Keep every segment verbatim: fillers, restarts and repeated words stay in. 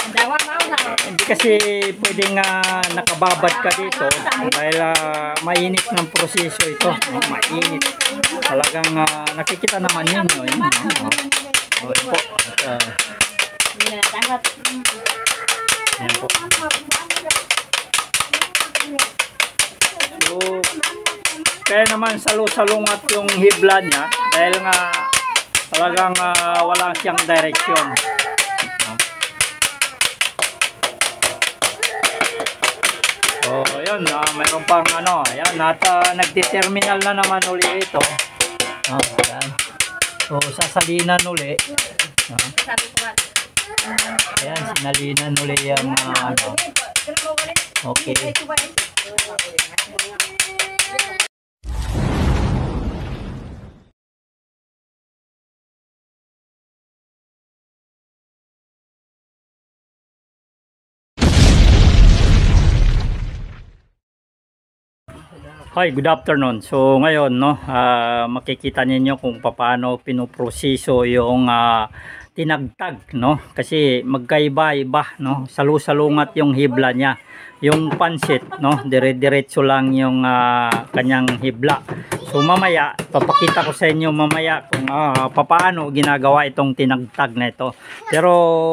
Hindi kasi pwedeng uh, nakababad ka dito dahil uh, mainit ng proseso ito. No? Mainit. Talagang uh, nakikita naman yun. No? Yun, no? Oh, yun po. At, uh, yan po. So, kaya naman salu-salungat yung hibla niya dahil nga talagang uh, wala siyang direksyon. So, yun, uh, mayroon pang ano, ayan, at uh, nagdeterminal na naman uli ito. Oh, ayan. So, sasalinan uli. Uh, ayan, sinalinan uli yung uh, ano. Okay. Hi, good afternoon. So ngayon no, uh, makikita ninyo kung paano pinoproseso yung uh, tinagtag no, kasi magkaiba-iba no, salu-salungat yung hibla niya. Yung pansit no, dire-diretso lang yung uh, kanyang hibla. So mamaya papakita ko sa inyo mamaya kung uh, paano ginagawa itong tinagtag na ito. Pero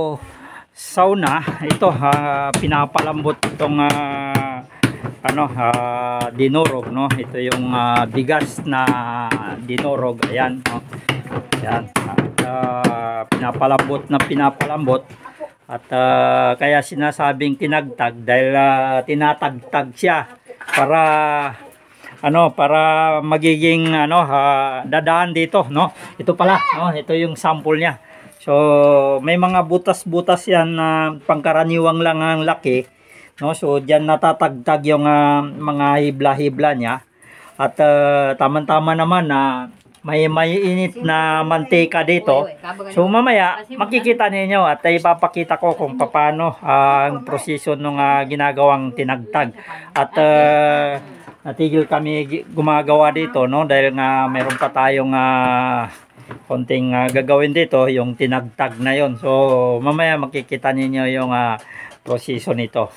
sauna ito uh, pinapalambot itong uh, ano uh, dinorog no, ito yung uh, bigas na dinorog, ayan no? Ayan, at uh, pinapalambot na pinapalambot at uh, kaya sinasabing tinagtag dahil uh, tinatagtag siya para ano, para magiging ano uh, dadaan dito no. Ito pala no, ito yung sample niya. So may mga butas-butas yan na uh, pangkaraniwang lang ang laki. No, so diyan natatagtag yung uh, mga hibla-hibla niya. At uh, tamang-tama naman na uh, may may init na mantika dito. So mamaya makikita ninyo at ipapakita ko kung paano uh, ang proseso ng uh, ginagawang tinagtag. At uh, natigil kami gumagawa dito no, dahil nga meron pa tayong uh, konting uh, gagawin dito, yung tinagtag na yon. So mamaya makikita ninyo yung uh, proseso nito.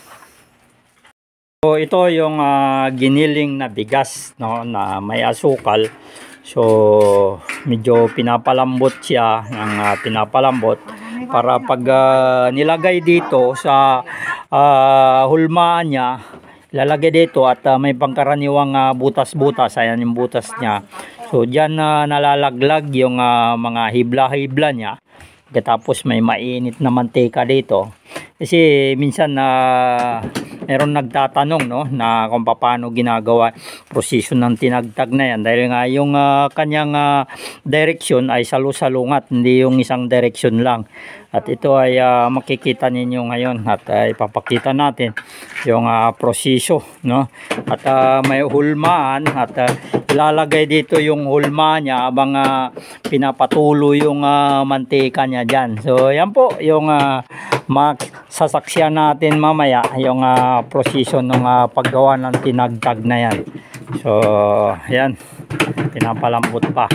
So ito yung uh, giniling na bigas no, na may asukal. So medyo pinapalambot siya ng uh, pinapalambot para pag uh, nilagay dito sa uh, hulmaan niya, ilalagay dito at uh, may pangkaraniwang uh, butas-butas, ayan yung butas niya. So diyan uh, nalalaglag yung uh, mga hibla-hibla niya. Tapos may mainit na mantika dito. Kasi minsan na uh, meron nagtatanong no na kung paano ginagawa proseso ng tinagtag na yan dahil nga yung uh, kanyang uh, direksyon ay salu-salungat, hindi yung isang direksyon lang. At ito ay uh, makikita ninyo ngayon at uh, ipapakita natin yung uh, proseso no. At uh, may hulmaan at uh, ilalagay dito yung hulma niya habang uh, pinapatuloy yung uh, mantika niya dyan. So yan po yung uh, sasaksyan natin mamaya yung uh, proseso ng uh, paggawa ng tinagtag na yan. So yan, pinapalambot pa.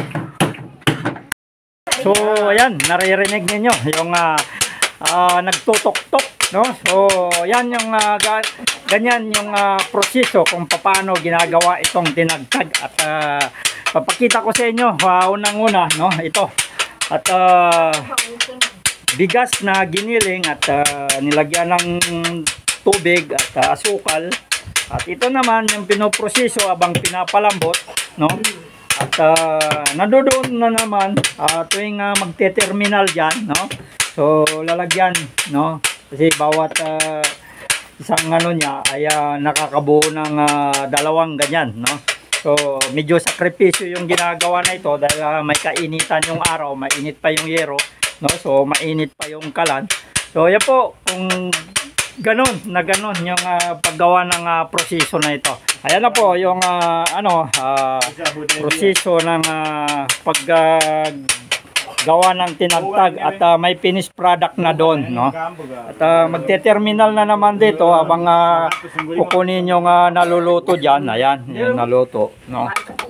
So ayan, naririnig niyo yung uh, uh, nagtutok-tok no. So yan yung uh, ga ganyan yung uh, proseso kung paano ginagawa itong tinagtag. At uh, papakita ko sa inyo uh, unang-una no, ito at uh, bigas na giniling at uh, nilagyan ng tubig at uh, asukal. At ito naman yung pinoproseso habang pinapalambot no. At uh, nandoon na naman uh, tuwing uh, magte-terminal dyan no. So lalagyan no, kasi bawat uh, isang ano niya ay uh, nakakabuo ng uh, dalawang ganyan no. So medyo sakripisyo yung ginagawa na ito dahil uh, may kainitan yung araw, mainit pa yung yero no. So mainit pa yung kalan. So yan po, kung ganon na ganon yung uh, paggawa ng uh, proseso na ito. Ayan na po yung uh, ano uh, proseso ng uh, paggawa uh, ng tinagtag at uh, may finished product na doon no. At uh, magte-terminal na naman dito habang uh, kukunin yung uh, naluluto diyan. Ayan, yung naluto no.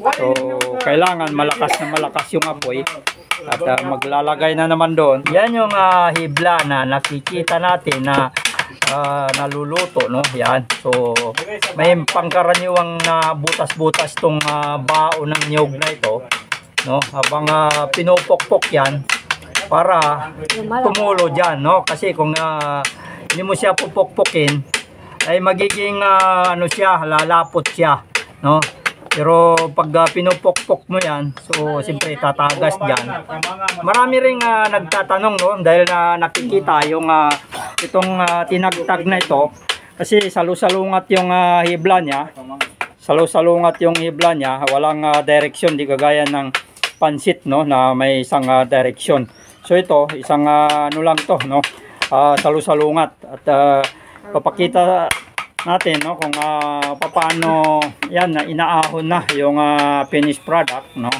So, kailangan malakas na malakas yung apoy. At uh, maglalagay na naman doon. Yan yung uh, hibla na nakikita natin na uh, naluluto, no? Yan. So, may pangkaraniwang na uh, butas-butas tong uh, bao ng niyog na ito, no? Habang uh, pinupokpok yan para tumulo dyan, no? Kasi kung uh, hindi mo siya pupokpokin, ay magiging uh, ano siya, lalapot siya, no? Pero pag uh, pinupokpok mo yan, so siyempre tatagas dyan. Marami ring uh, nagtatanong, no? Dahil na uh, nakikita yung uh, itong uh, tinagtag na ito. Kasi salusalungat yung uh, hibla niya. Salusalungat yung hibla niya. Walang uh, direksyon, di kagaya ng pansit, no? Na may isang uh, direksyon. So ito, isang uh, ano lang to, no? Uh, salusalungat. At uh, papakita natin, no, kung uh, paano yan na inaahon na yung uh, finished product, no.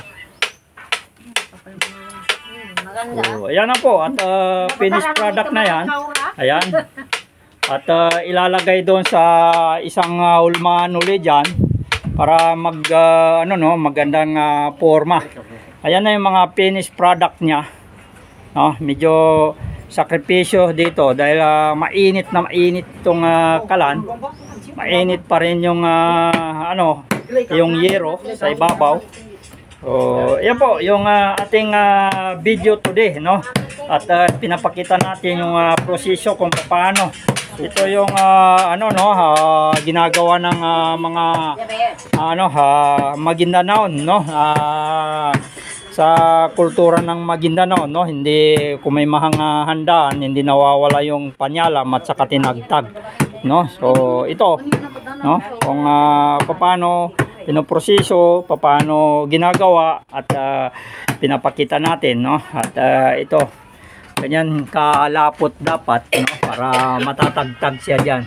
So, ayan na po at uh, finished product na yan. Ayan. At uh, ilalagay doon sa isang uh, ulmaan uli dyan para mag uh, ano, no, magandang uh, forma. Ayan na yung mga finished product niya, no. Medyo sakripisyo dito dahil uh, mainit na mainit itong uh, kalan. Mainit pa rin yung uh, ano, yung yero sa ibabaw. So, yan po yung uh, ating uh, video today, no. At uh, pinapakita natin yung uh, proseso kung paano ito yung uh, ano, no, uh, ginagawa ng uh, mga uh, ano, uh, Maguindanao, no. Uh, sa kultura ng Maguindanao, no, hindi kung may mahang handaan, hindi nawawala yung panyalam at saka tinagtag, no. So ito, no, kung uh, paano pinoproseso, paano ginagawa at uh, pinapakita natin, no. At uh, ito ganyan kalapot dapat, no, para matatagtag siya diyan.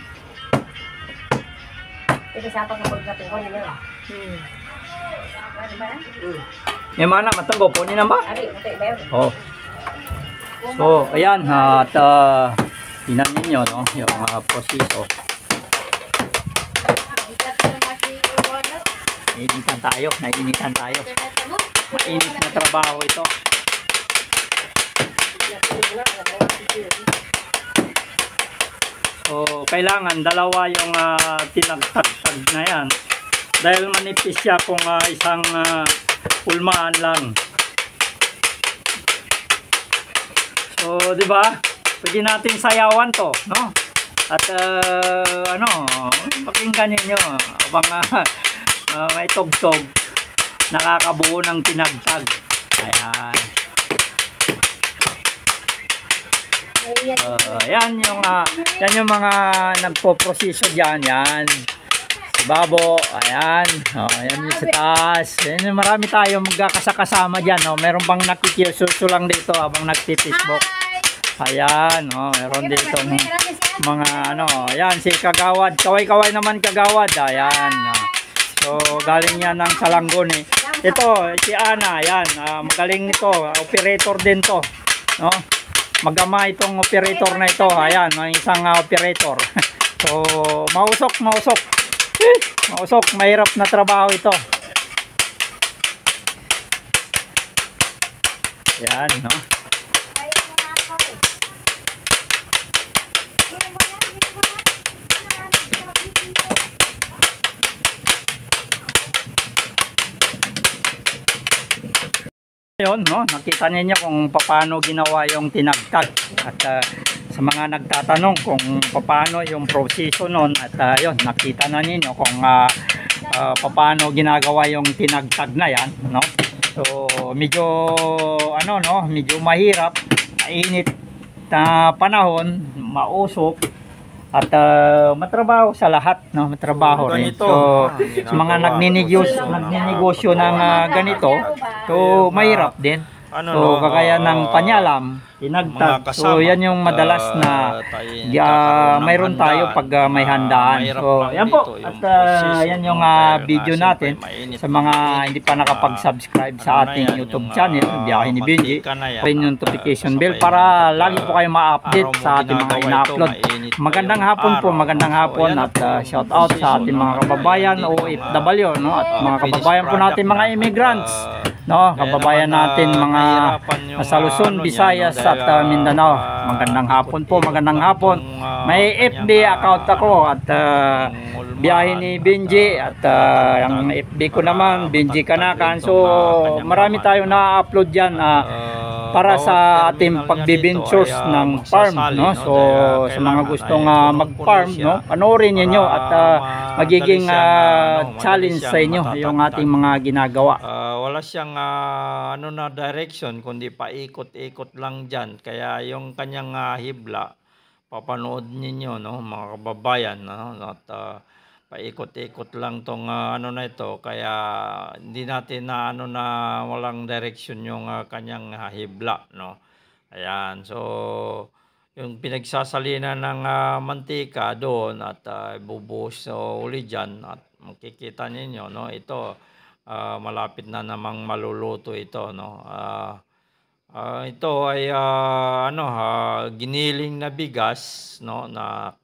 May mana matanggo po ni namba. Oh. So, ayan at uh, tingnan niyo, no, yung uh, proseso. Nainitan tayo, nainitan tayo. Mainit na trabaho ito. So, kailangan dalawa yung uh, tinagtagtag na yan. Dahil manipis siya kung uh, isang uh, ulmaan lang. So, di ba? Pwede natin sayawan to, no? At uh, ano, pakinggan niyo habang uh, uh, may tugtog, nakakabuo ng tinagtag. Ayan. Uh, yan yung uh, yan yung mga nagpo-proseso diyan, yan. Babo, ayan, oh, ayan yung sa taas. Ayan, marami tayo magkakasakasama dyan, oh. Meron bang nakikisuso lang dito habang nagtipisbok. Ayan, oh, meron dito mga ano, ayan si Kagawad, kaway-kaway naman Kagawad, ayan. Oh. So galing yan ng Salanggon eh. Ito si Ana, ayan, uh, magaling nito, operator din to, no? Magama itong operator na ito, ayan, may isang uh, operator. So mausok, mausok. Mausok, mahirap na trabaho ito. Yan, no? Yun, no? Nakita niyo kung paano ginawa yung tinagtag. At uh, sa mga nagtatanong kung paano yung proseso nun, at uh, yun, nakita na ninyo kung uh, uh, paano ginagawa yung tinagtag na yan, no? So medyo ano, no, medyo mahirap, mainit na panahon, mausok at uh, matrabaho sa lahat, no, matrabaho rin. So sa mga nagninegosyo, nagninegosyo ng uh, ganito, so mahirap din. ano, So, no, kagaya uh, ng panyalam, tinagtag. So, yan yung madalas na uh, mayroon tayo pag uh, may handaan. So, yan po. At uh, yan yung uh, video natin sa mga hindi pa nakapag-subscribe sa ating YouTube channel, Biyahe ni Benji. Rin yung notification bell para lagi po kayo ma-update sa ating mga ina-upload. Magandang hapon po, magandang hapon at uh, shout out sa ating mga kababayan O F W, no? At mga kababayan po natin mga immigrants, no? Kababayan natin mga sa Luzon, Visayas at uh, Mindanao. Magandang hapon po, magandang hapon. May F B account ako at uh, Biyahe ni Benji at uh, ang F B ko naman Benji Kanakan. So marami tayong na-upload diyan uh, para sa ating pagbibintures ng farm, no? So sa mga gustong uh, mag-farm, no? Panoorin niyo at uh, magiging uh, challenge sa inyo yung ating mga ginagawa. Uh, wala siyang uh, ano na direction kundi paikot-ikot lang diyan. Kaya yung kanyang uh, hibla papanood ninyo, no, mga kababayan, no? At uh, paikot-ikot lang tong uh, ano na ito, kaya hindi natin na ano na walang direction yung uh, kanyang uh, hibla, no. Ayan, so yung pinagsasalina ng uh, mantika doon at uh, bubuhos so, uli dyan at makikita ninyo, no, ito uh, malapit na namang maluluto ito, no. Uh, uh, ito ay uh, ano uh, giniling na bigas, no, na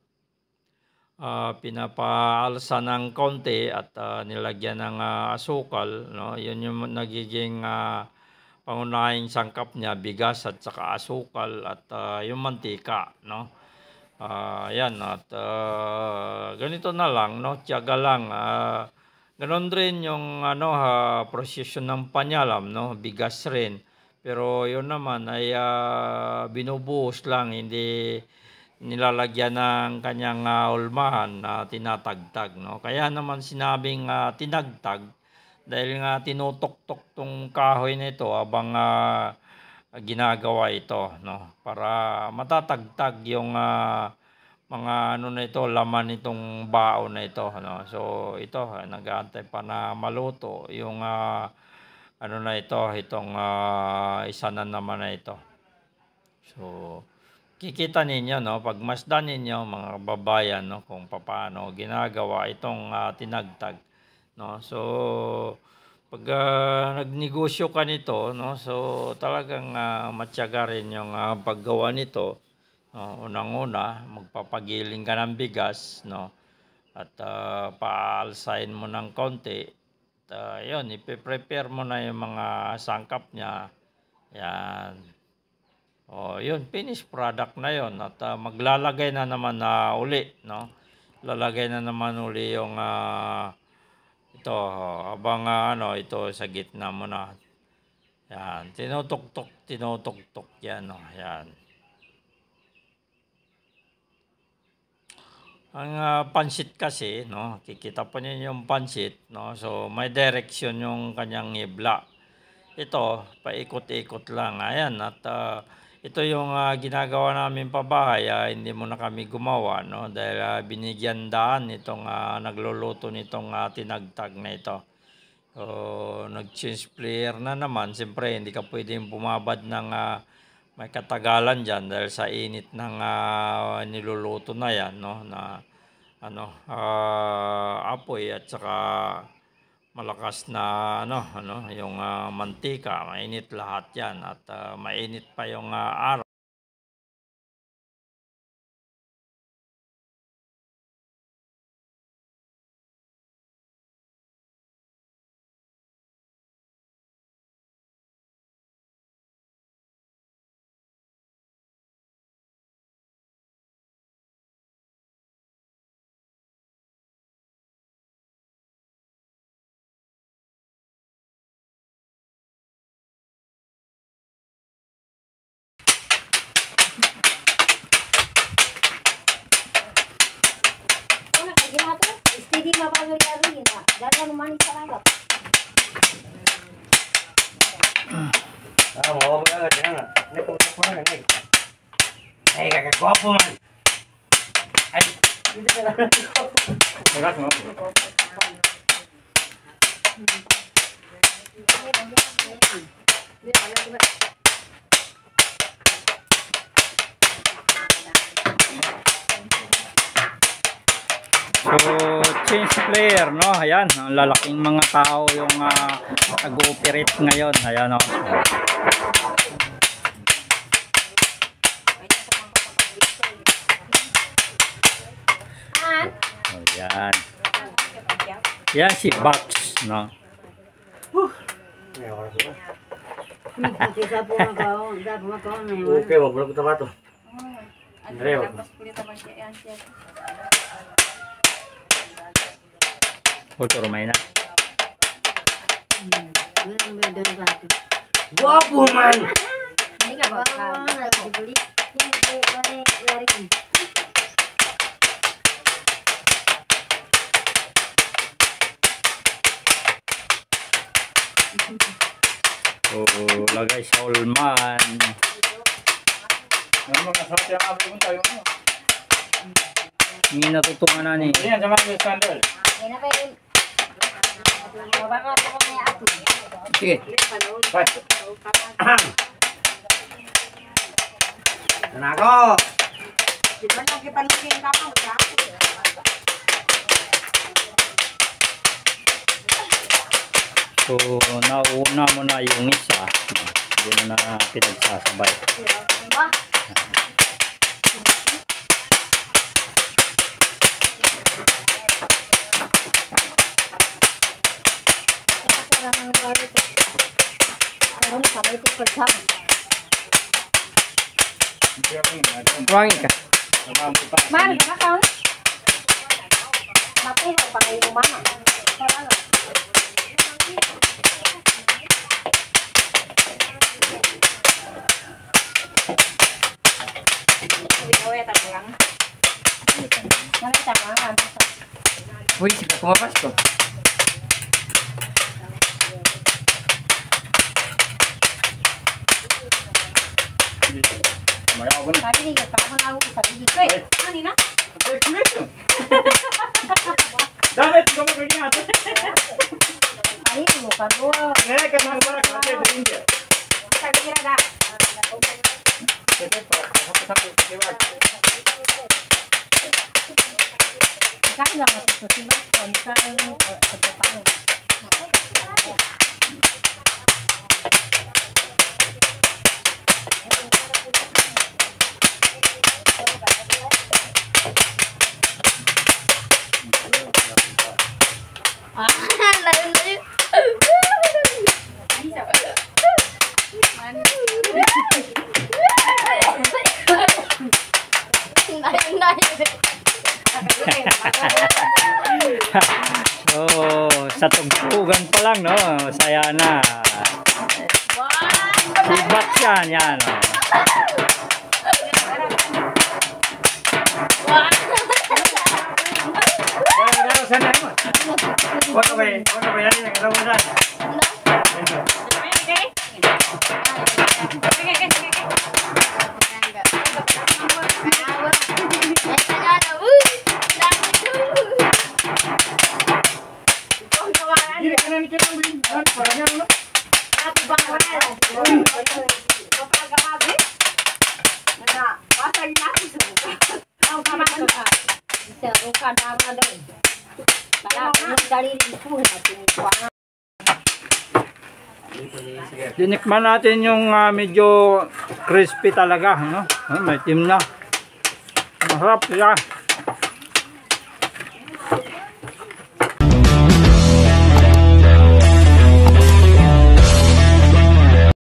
Uh, pinapaalsa ng konti at uh, nilagyan ng uh, asukal, no? Yun yung nagiging uh, pangunahing sangkap niya, bigas at saka asukal at uh, yung mantika, no? Uh, yan at uh, ganito na lang, no? Tiyaga lang. Uh, ganon rin yung ano uh, prosesyon ng panyalam, no? Bigas rin. Pero yun naman ay uh, binubuhos lang, hindi nilalagyan ng kanyang uh, ulmahan na uh, tinatagtag, no? Kaya naman sinabing uh, tinagtag dahil nga tinutok-tok tong kahoy na ito habang uh, ginagawa ito, no? Para matatagtag yung uh, mga ano na ito, laman nitong bao na ito, no? So ito uh, nag-aantay pa na maluto yung uh, ano na ito, itong uh, isa na naman na ito. So kikita ninyo, no, pagmasdan ninyo mga kababayan, no, kung paano ginagawa itong uh, tinagtag, no. So pag uh, nagnegosyo ka nito, no, so talagang uh, matyaga rin yung uh, paggawa nito, no. Unang-una magpapagiling ka ng bigas, no, at uh, paalsahin mo ng konti at uh, yun, ipe-prepare mo na yung mga sangkap niya, yan. Oh, yun, finished product na yun at uh, maglalagay na naman na uh, uli, no? Lalagay na naman uli yung uh, ito, oh, abang uh, ano, ito sa gitna mo na. Yan, tinutok-tok, tinutok-tok yan, no? Yan. Ang uh, pansit kasi, no? Kikita po niyo yung pansit, no? So may direction yung kanyang hibla. Ito, paikot-ikot lang. Ayan, at uh, ito yung uh, ginagawa namin pabahay, uh, hindi mo na kami gumawa, no? Dahil uh, binigyan daan itong uh, nagluluto nitong uh, tinagtag na ito. So, nag-change player na naman. Siyempre, hindi ka pwedeng bumabad ng uh, may katagalan dyan dahil sa init ng uh, niluluto na yan, no? Na ano, uh, apoy at saka malakas na ano ano yung uh, mantika, mainit lahat yan at uh, mainit pa yung uh, araw. Hindi mapagayari na. Dalang manis sa langap. Ah, mau apa lagi na? Ini kau tak pernah ni. Eh, kakak kau apa man? Eh, ini dah. Berat mau. So, change player, no? Ayan, ang lalaking mga tao yung uh, nag-ooperate ngayon. Ayan, no? Ayan. Yan si Box, no? Okay, wag mo kita bato. Rewa. Kultur main na. Guwapo man. Hindi ka ba? Hindi So, lagay sa ulman. Ano mga sabi ang abay mo tayo mo? Hindi natutungan na ni. Ayan, sama ko yung sandal. na ba yun? Mabaka ako may ato. Sige. Bye. Tanako. Di ba nagkipanugin ka pa? So, nauna mo na yung isa. Hindi mo na pinagsasabay. Diba? Tuangin ka. Man, nakakaon? Napuno pa kayo umama. Parang Uy, sige, kumapas ko. Sabi niya, parang ako sabi niya, "Hey, ano na?" Dahil ito mo kanya ato. Ay, mo pa go. Eh, kanang para kasi sa India. Sabi niya na. Kaya lang ako sa simas ko, kaya lang ako sa paano. Ah, lain lain. So, sa tugtugan pa lang, no? Masaya na. Si Box yan, yan. Oh. Wala ba yan? Wala ba yan? Wala ba yan? Dinikman natin yung uh, medyo crispy talaga, no? Oh, may tim na. Masarap siya.